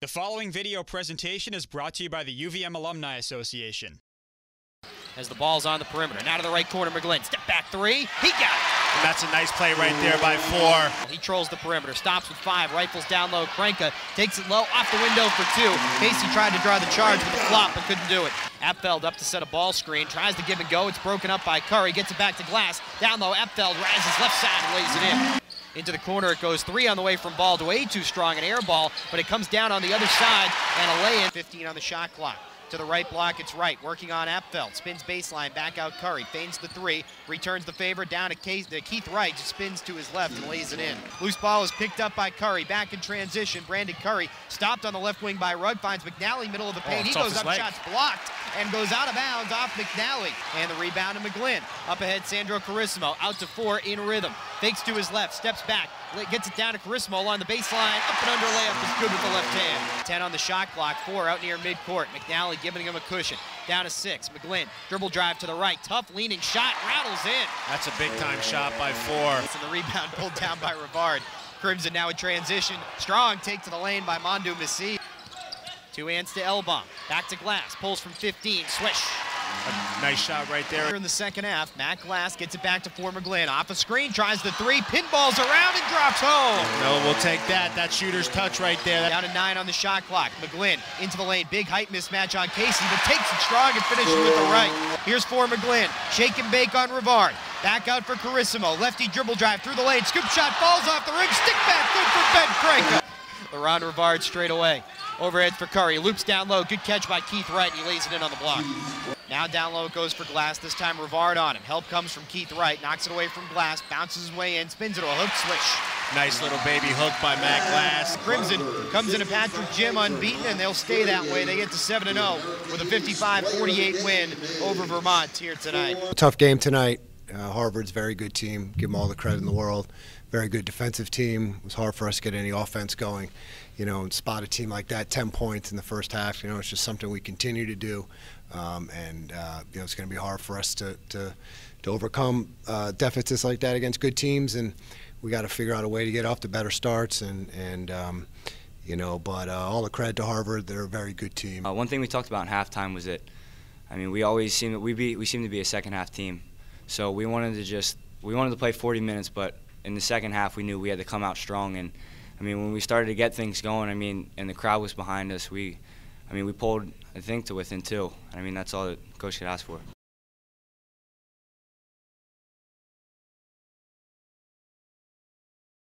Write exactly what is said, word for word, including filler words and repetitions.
The following video presentation is brought to you by the U V M Alumni Association. As the ball's on the perimeter, now to the right corner, McGlynn, step back three, he got it! And that's a nice play right there by four. He trolls the perimeter, stops with five, rifles down low, Krenka takes it low, off the window for two. Casey tried to draw the charge with a flop, but couldn't do it. Apfeld up to set a ball screen, tries to give and go, it's broken up by Curry, gets it back to Glass, down low, Apfeld rises left side and lays it in. Into the corner it goes, three on the way from ball to way too strong, an air ball, but it comes down on the other side, and a lay-in. fifteen on the shot clock. To the right block, it's Wright, working on Apfeld, spins baseline, back out Curry, feigns the three, returns the favor down to Keith, to Keith Wright, just spins to his left and lays it in. Loose ball is picked up by Curry, back in transition, Brandon Curry, stopped on the left wing by Rugg, finds McNally, middle of the paint, oh, he goes up, leg. shots blocked, and goes out of bounds off McNally, and the rebound to McGlynn. Up ahead, Sandro Carissimo, out to four, in rhythm, fakes to his left, steps back, gets it down to Carissimo along the baseline, up and under layup is good with the left hand. ten on the shot clock, four out near midcourt, McNally giving him a cushion. Down to six, McGlynn, dribble drive to the right, tough leaning shot, rattles in. That's a big time shot by four. And the rebound pulled down by Rivard. Crimson now in transition, strong take to the lane by Mondu Messi. Two hands to Elbaum, back to Glass, pulls from fifteen, swish. A nice shot right there. In the second half, Matt Glass gets it back to for McGlynn, off a screen, tries the three, pinballs around and drops home. No, we'll take that. That shooter's touch right there. Down to nine on the shot clock. McGlynn into the lane, big height mismatch on Casey, but takes it strong and finishes with the right. Here's for McGlynn, shake and bake on Rivard. Back out for Carissimo, lefty dribble drive through the lane, scoop shot falls off the rim, stick back, good for Ben Krenka. Laron Rivard straight away. Overhead for Curry, loops down low, good catch by Keith Wright, and he lays it in on the block. Now down low it goes for Glass, this time Rivard on him. Help comes from Keith Wright, knocks it away from Glass, bounces his way in, spins it to a hook swish. Nice little baby hook by Matt Glass. Crimson comes into Patrick Jim unbeaten, and they'll stay that way. They get to seven and oh with a fifty-five forty-eight win over Vermont here tonight. Tough game tonight. Uh, Harvard's a very good team. Give them all the credit in the world. Very good defensive team. It was hard for us to get any offense going. You know, and spot a team like that, ten points in the first half. You know, it's just something we continue to do, um, and uh, you know, it's going to be hard for us to to, to overcome uh, deficits like that against good teams. And we got to figure out a way to get off to better starts. And and um, you know, but uh, all the credit to Harvard. They're a very good team. Uh, one thing we talked about in halftime was that, I mean, we always seem that we be we seem to be a second half team. So we wanted to just we wanted to play forty minutes, but in the second half we knew we had to come out strong. And I mean, when we started to get things going, I mean, and the crowd was behind us, we, I mean, we pulled, I think, to within two. I mean, that's all that Coach could ask for.